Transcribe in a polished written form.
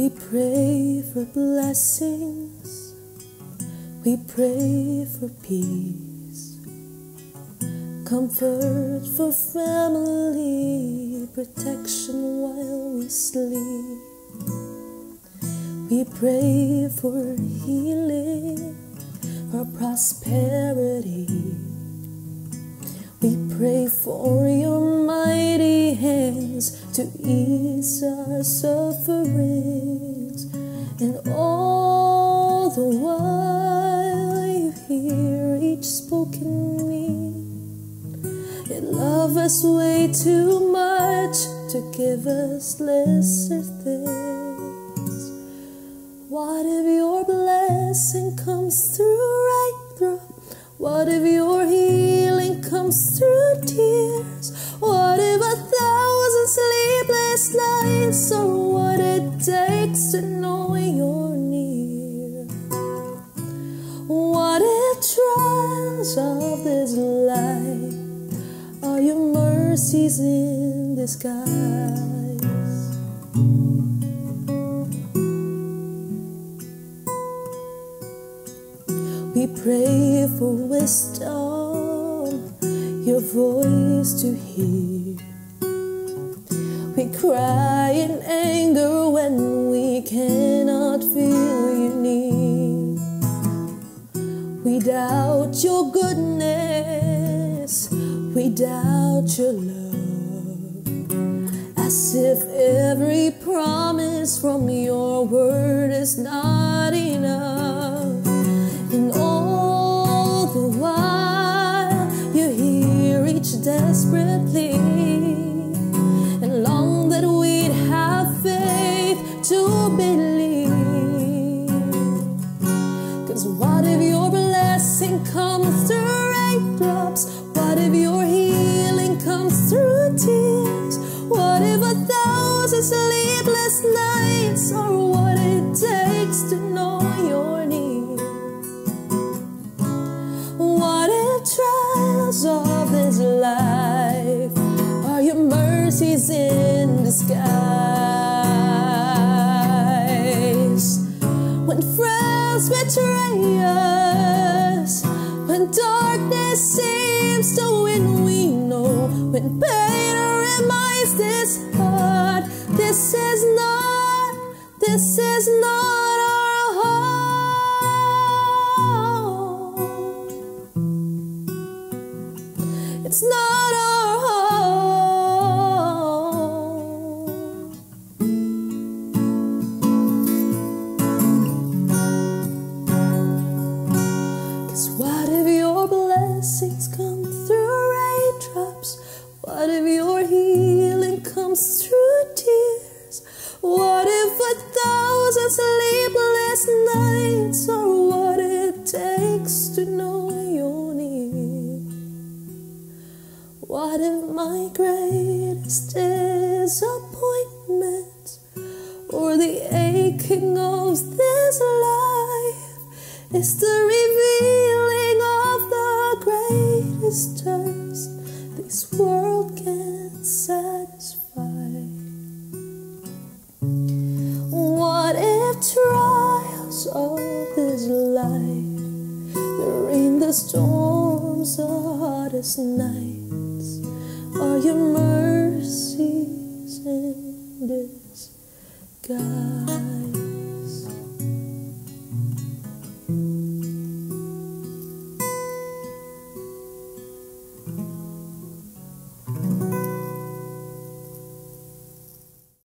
We pray for blessings, we pray for peace, comfort for family, protection while we sleep. We pray for healing, for prosperity. We pray for your mighty hands to ease our sufferings, and all the while you hear each spoken need. You love us way too much to give us lesser things. What if your blessing comes through raindrop? What if your healing comes through tears? What if 1,000 sleepless nights are what it takes to know you're near? What if trials of this life are your mercies in disguise? We pray for wisdom, your voice to hear. We cry in anger when we cannot feel you near. We doubt your goodness, we doubt your love, as if every promise from your word is not enough. And all the while you hear each desperate plea, and long that we'd have faith to believe. 'Cause what if your blessing comes through raindrops? What if your healing comes through tears? What if 1,000 sleepless nights are what it takes to know you're near? What if trials of this life are your mercies in disguise? When friends betray us, when darkness seems to win, we know, when pain reminds this heart, this is not our home. It's not our home. 'Cause what if your blessings come through raindrops? What if your healing comes through tears? What if 1,000 sleepless nights are what it takes to know you're near? What if my greatest disappointment, or the aching of this life, is the revealing of the greatest thirst this world can't satisfy? What if trials of this life, during the storms, the hardest nights, are your mercies in disguise?